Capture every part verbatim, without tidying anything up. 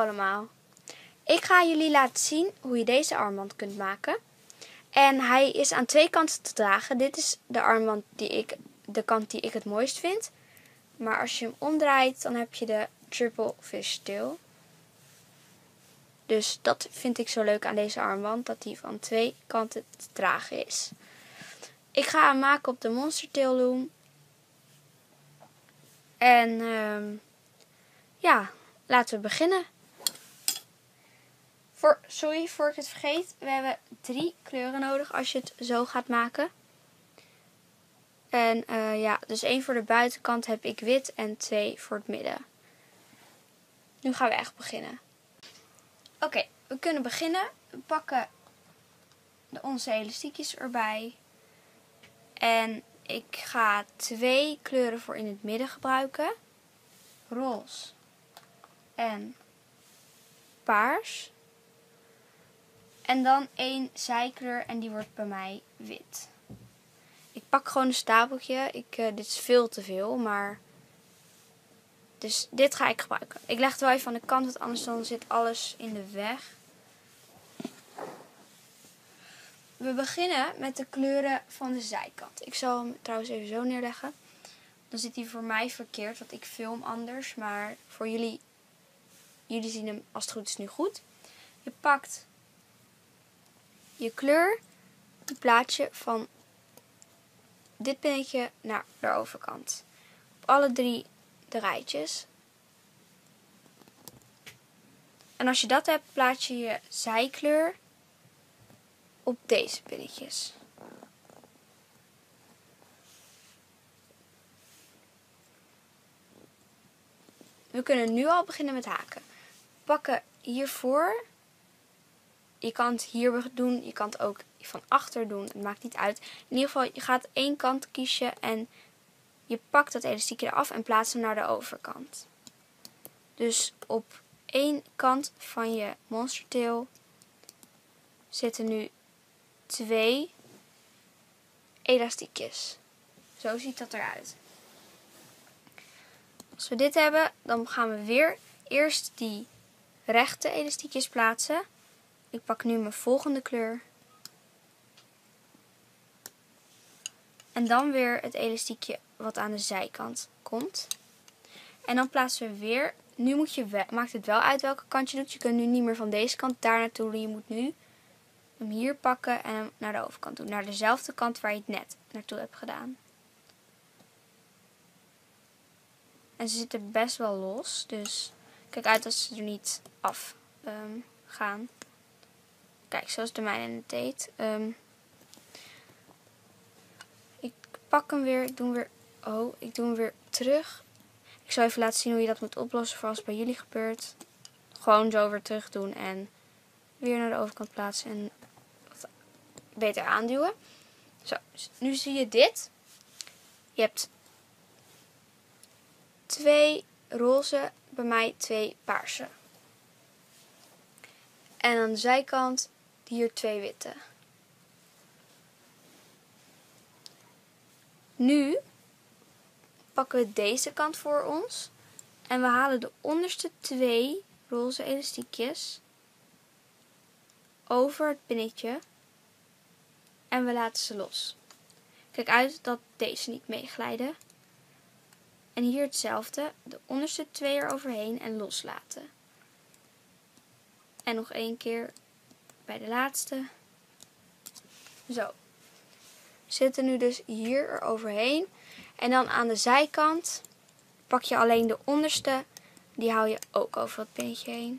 allemaal. Ik ga jullie laten zien hoe je deze armband kunt maken. En hij is aan twee kanten te dragen. Dit is de armband die ik, de kant die ik het mooist vind. Maar als je hem omdraait, dan heb je de triple fishtail. Dus dat vind ik zo leuk aan deze armband, dat hij van twee kanten te dragen is. Ik ga hem maken op de Monster Tail Loom. En um, ja, laten we beginnen. Voor, sorry voor ik het vergeet. We hebben drie kleuren nodig als je het zo gaat maken. En uh, ja, dus één voor de buitenkant heb ik wit en twee voor het midden. Nu gaan we echt beginnen. Oké, okay, we kunnen beginnen. We pakken de, onze elastiekjes erbij. En ik ga twee kleuren voor in het midden gebruiken. Roze en paars. En dan één zijkleur en die wordt bij mij wit. Ik pak gewoon een stapeltje. Ik, uh, dit is veel te veel, maar... Dus dit ga ik gebruiken. Ik leg het wel even aan de kant, want anders dan zit alles in de weg. We beginnen met de kleuren van de zijkant. Ik zal hem trouwens even zo neerleggen. Dan zit hij voor mij verkeerd, want ik film anders. Maar voor jullie, jullie zien hem als het goed is nu goed. Je pakt je kleur, het plaatje van dit pinnetje naar de overkant. Op alle drie de rijtjes. En als je dat hebt, plaats je je zijkleur op deze pinnetjes. We kunnen nu al beginnen met haken. Pakken hiervoor. Je kan het hier doen, je kan het ook van achter doen. Het maakt niet uit. In ieder geval, je gaat één kant kiezen en je pakt dat elastiekje eraf en plaatst hem naar de overkant. Dus op één kant van je Monster Tail zitten nu twee elastiekjes. Zo ziet dat eruit. Als we dit hebben, dan gaan we weer eerst die rechte elastiekjes plaatsen. Ik pak nu mijn volgende kleur. En dan weer het elastiekje wat aan de zijkant komt. En dan plaatsen we weer. Nu moet je wel, maakt het wel uit welke kant je doet. Je kunt nu niet meer van deze kant daar naartoe doen. Je moet nu hem hier pakken en hem naar de overkant doen. Naar dezelfde kant waar je het net naartoe hebt gedaan. En ze zitten best wel los. Dus kijk uit als ze er niet af um, gaan. Kijk, zoals de mijne het deed. Um, ik pak hem weer. Ik doe hem weer. Oh, ik doe hem weer terug. Ik zal even laten zien hoe je dat moet oplossen voor als het bij jullie gebeurt. Gewoon zo weer terug doen en weer naar de overkant plaatsen en wat beter aanduwen. Zo, dus nu zie je dit. Je hebt twee roze, bij mij twee paarse. En aan de zijkant hier twee witte. Nu pakken we deze kant voor ons. En we halen de onderste twee roze elastiekjes over het pinnetje. En we laten ze los. Kijk uit dat deze niet meeglijden. En hier hetzelfde. De onderste twee er overheen en loslaten. En nog één keer bij de laatste. Zo. We zitten nu dus hier er overheen. En dan aan de zijkant pak je alleen de onderste. Die hou je ook over het pinnetje heen.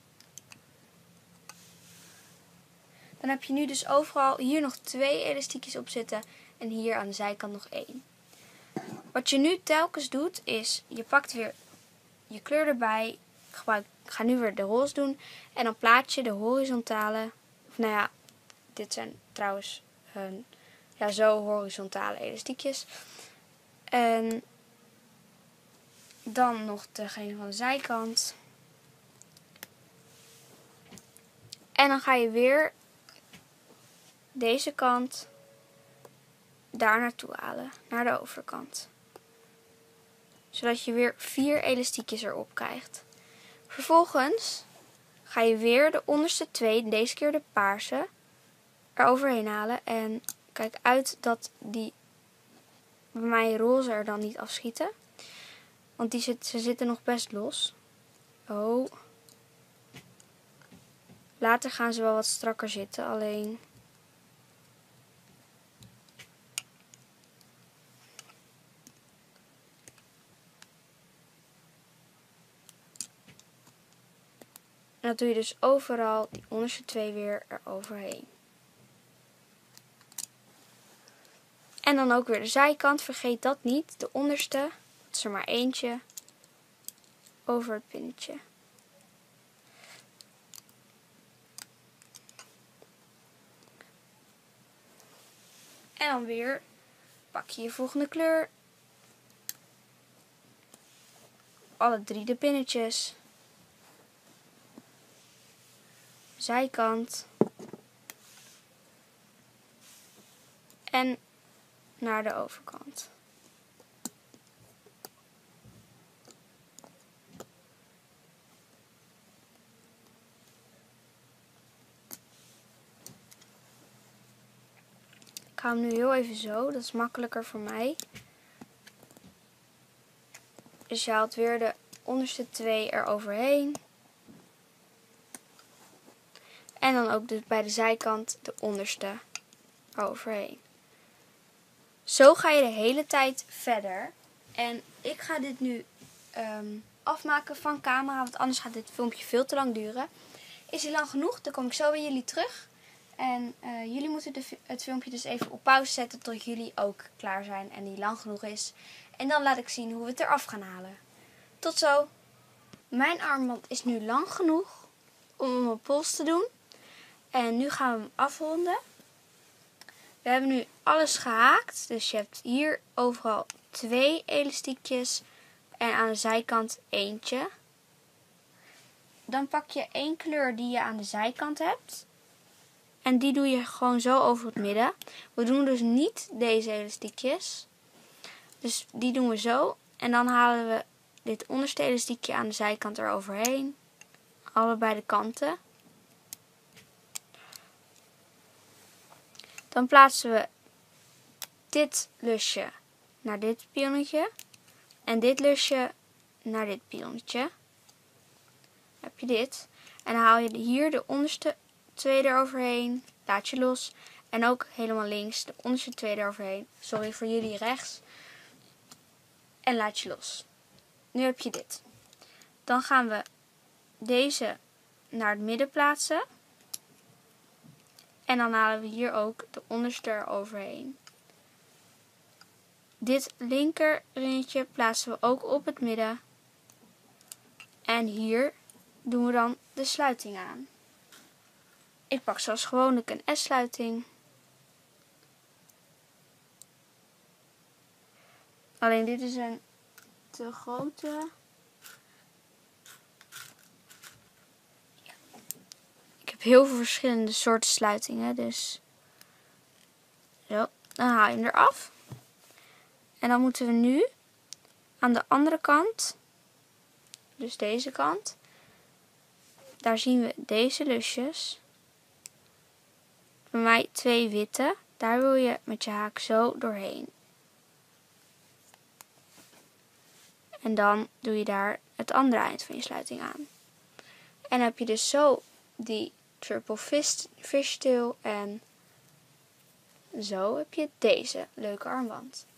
Dan heb je nu dus overal hier nog twee elastiekjes op zitten. En hier aan de zijkant nog één. Wat je nu telkens doet is, je pakt weer je kleur erbij. Ik, gebruik, ik ga nu weer de roze doen. En dan plaats je de horizontale. Of nou ja, dit zijn trouwens uh, ja, zo horizontale elastiekjes. En dan nog degene van de zijkant. En dan ga je weer deze kant daar naartoe halen, naar de overkant. Zodat je weer vier elastiekjes erop krijgt. Vervolgens ga je weer de onderste twee, deze keer de paarse, er overheen halen. En kijk uit dat die bij mij roze er dan niet afschieten. Want die zit, ze zitten nog best los. Oh. Later gaan ze wel wat strakker zitten, alleen... En dat doe je dus overal, die onderste twee weer eroverheen. En dan ook weer de zijkant, vergeet dat niet. De onderste, dat is er maar eentje, over het pinnetje. En dan weer pak je je volgende kleur. Alle drie de pinnetjes. Zijkant. En naar de overkant. Ik hou hem nu heel even zo, dat is makkelijker voor mij. Dus je haalt weer de onderste twee eroverheen. En dan ook dus bij de zijkant de onderste overheen. Zo ga je de hele tijd verder. En ik ga dit nu um, afmaken van camera, want anders gaat dit filmpje veel te lang duren. Is hij lang genoeg? Dan kom ik zo bij jullie terug. En uh, jullie moeten de, het filmpje dus even op pauze zetten tot jullie ook klaar zijn en die lang genoeg is. En dan laat ik zien hoe we het eraf gaan halen. Tot zo! Mijn armband is nu lang genoeg om op mijn pols te doen. En nu gaan we hem afronden. We hebben nu alles gehaakt. Dus je hebt hier overal twee elastiekjes en aan de zijkant eentje. Dan pak je één kleur die je aan de zijkant hebt. En die doe je gewoon zo over het midden. We doen dus niet deze elastiekjes. Dus die doen we zo. En dan halen we dit onderste elastiekje aan de zijkant eroverheen. Allebei de kanten. Dan plaatsen we dit lusje naar dit pionnetje. En dit lusje naar dit pionnetje. Dan heb je dit. En dan haal je hier de onderste twee eroverheen. Laat je los. En ook helemaal links de onderste twee eroverheen. Sorry voor jullie rechts. En laat je los. Nu heb je dit. Dan gaan we deze naar het midden plaatsen. En dan halen we hier ook de onderste eroverheen. Dit linker ringetje plaatsen we ook op het midden. En hier doen we dan de sluiting aan. Ik pak zoals gewoonlijk een S-sluiting. Alleen dit is een te grote. Ja. Ik heb heel veel verschillende soorten sluitingen, dus zo, dan haal je hem eraf. En dan moeten we nu aan de andere kant, dus deze kant, daar zien we deze lusjes. Bij mij twee witte, daar wil je met je haak zo doorheen. En dan doe je daar het andere eind van je sluiting aan. En dan heb je dus zo die triple fish, fishtail en zo heb je deze leuke armband.